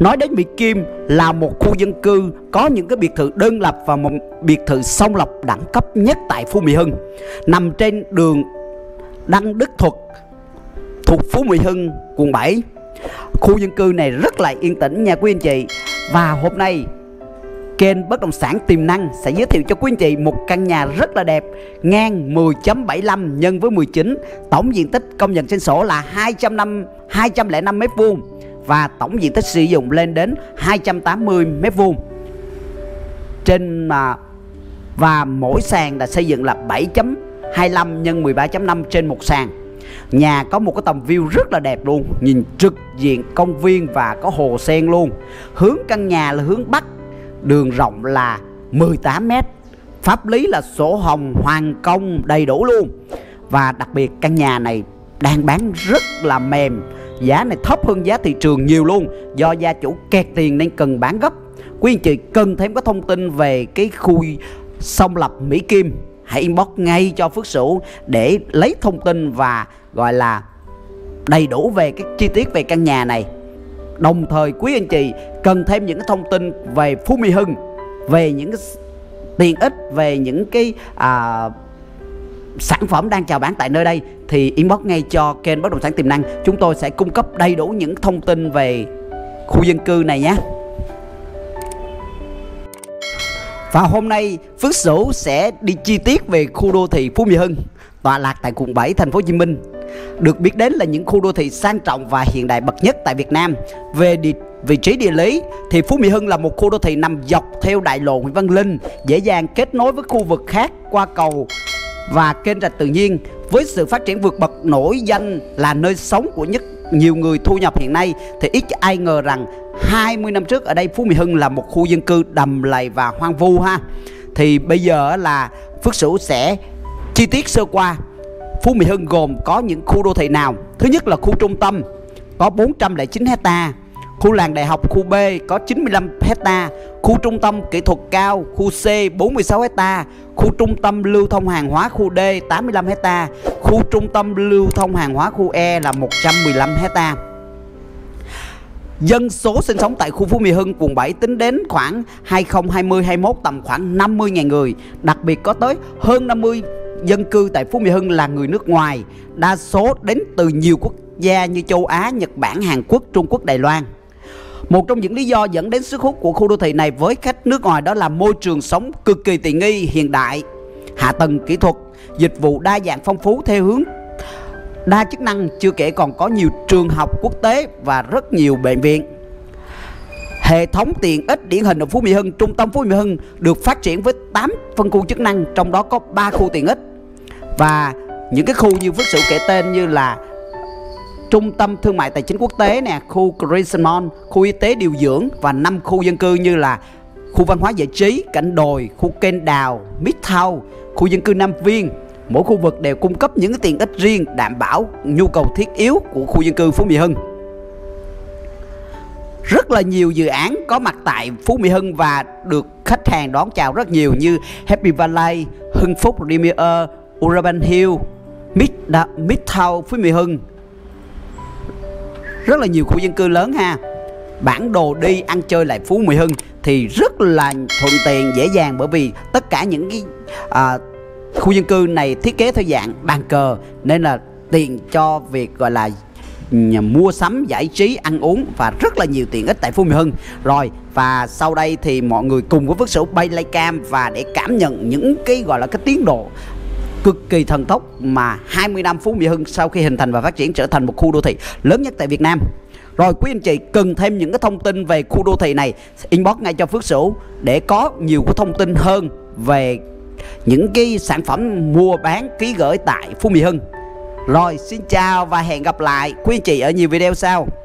Nói đến Mỹ Kim là một khu dân cư có những cái biệt thự đơn lập và một biệt thự song lập đẳng cấp nhất tại Phú Mỹ Hưng, nằm trên đường Đăng Đức Thuật thuộc Phú Mỹ Hưng, quận 7. Khu dân cư này rất là yên tĩnh nha quý anh chị. Và hôm nay kênh Bất Động Sản Tiềm Năng sẽ giới thiệu cho quý anh chị một căn nhà rất là đẹp, ngang 10.75 nhân với 19, tổng diện tích công nhận trên sổ là 205 m², và tổng diện tích sử dụng lên đến 280 m². Và mỗi sàn là xây dựng là 7.25 x 13.5 trên một sàn. Nhà có một cái tầm view rất là đẹp luôn, nhìn trực diện công viên và có hồ sen luôn. Hướng căn nhà là hướng Bắc, đường rộng là 18 m, pháp lý là sổ hồng hoàn công đầy đủ luôn. Và đặc biệt căn nhà này đang bán rất là mềm, giá này thấp hơn giá thị trường nhiều luôn, do gia chủ kẹt tiền nên cần bán gấp. Quý anh chị cần thêm có thông tin về cái khu song lập Mỹ Kim, hãy inbox ngay cho Phước Sửu để lấy thông tin và gọi là đầy đủ về cái chi tiết về căn nhà này. Đồng thời quý anh chị cần thêm những cái thông tin về Phú Mỹ Hưng, về những cái tiện ích, về những cái sản phẩm đang chào bán tại nơi đây, thì inbox ngay cho kênh Bất Động Sản Tiềm Năng. Chúng tôi sẽ cung cấp đầy đủ những thông tin về khu dân cư này nhé. Và hôm nay Phước Sửu sẽ đi chi tiết về khu đô thị Phú Mỹ Hưng, tọa lạc tại quận 7 thành phố Hồ Chí Minh. Được biết đến là những khu đô thị sang trọng và hiện đại bậc nhất tại Việt Nam. Về vị trí địa lý thì Phú Mỹ Hưng là một khu đô thị nằm dọc theo đại lộ Nguyễn Văn Linh, dễ dàng kết nối với khu vực khác qua cầu và kênh rạch tự nhiên. Với sự phát triển vượt bậc, nổi danh là nơi sống của nhiều người thu nhập hiện nay, thì ít ai ngờ rằng 20 năm trước ở đây Phú Mỹ Hưng là một khu dân cư đầm lầy và hoang vu ha. Thì bây giờ là Phước Sửu sẽ chi tiết sơ qua Phú Mỹ Hưng gồm có những khu đô thị nào. Thứ nhất là khu trung tâm có 409 hecta, khu làng đại học khu B có 95 hecta, khu trung tâm kỹ thuật cao khu C 46 hecta, khu trung tâm lưu thông hàng hóa khu D 85 hecta, khu trung tâm lưu thông hàng hóa khu E là 115 hecta. Dân số sinh sống tại khu Phú Mỹ Hưng quận 7 tính đến khoảng 2020-21 tầm khoảng 50.000 người. Đặc biệt có tới hơn 50 dân cư tại Phú Mỹ Hưng là người nước ngoài, đa số đến từ nhiều quốc gia như châu Á, Nhật Bản, Hàn Quốc, Trung Quốc, Đài Loan. Một trong những lý do dẫn đến sức hút của khu đô thị này với khách nước ngoài đó là môi trường sống cực kỳ tiện nghi, hiện đại, hạ tầng kỹ thuật, dịch vụ đa dạng phong phú theo hướng đa chức năng, chưa kể còn có nhiều trường học quốc tế và rất nhiều bệnh viện. Hệ thống tiện ích điển hình ở Phú Mỹ Hưng, trung tâm Phú Mỹ Hưng được phát triển với 8 phân khu chức năng, trong đó có 3 khu tiện ích. Và những cái khu như Phước Sửu kể tên như là trung tâm thương mại tài chính quốc tế nè, khu Crescent Mall, khu y tế điều dưỡng, và 5 khu dân cư như là khu văn hóa giải trí, Cảnh Đồi, khu Kênh Đào, Midtown, khu dân cư Nam Viên. Mỗi khu vực đều cung cấp những cái tiện ích riêng đảm bảo nhu cầu thiết yếu của khu dân cư Phú Mỹ Hưng. Rất là nhiều dự án có mặt tại Phú Mỹ Hưng và được khách hàng đón chào rất nhiều như Happy Valley, Hưng Phúc Premier, Urban Hill, Midtown Phú Mỹ Hưng. Rất là nhiều khu dân cư lớn ha. Bản đồ đi ăn chơi lại Phú Mỹ Hưng thì rất là thuận tiện, dễ dàng, bởi vì tất cả những cái khu dân cư này thiết kế theo dạng bàn cờ, nên là tiện cho việc gọi là mua sắm, giải trí, ăn uống và rất là nhiều tiện ích tại Phú Mỹ Hưng. Rồi, và sau đây thì mọi người cùng với Phước Sửu bay livecam và để cảm nhận những cái gọi là cái tiến độ cực kỳ thần tốc mà 20 năm Phú Mỹ Hưng sau khi hình thành và phát triển trở thành một khu đô thị lớn nhất tại Việt Nam. Rồi quý anh chị cần thêm những cái thông tin về khu đô thị này, inbox ngay cho Phước Sửu để có nhiều cái thông tin hơn về những cái sản phẩm mua bán ký gửi tại Phú Mỹ Hưng. Rồi xin chào và hẹn gặp lại quý anh chị ở nhiều video sau.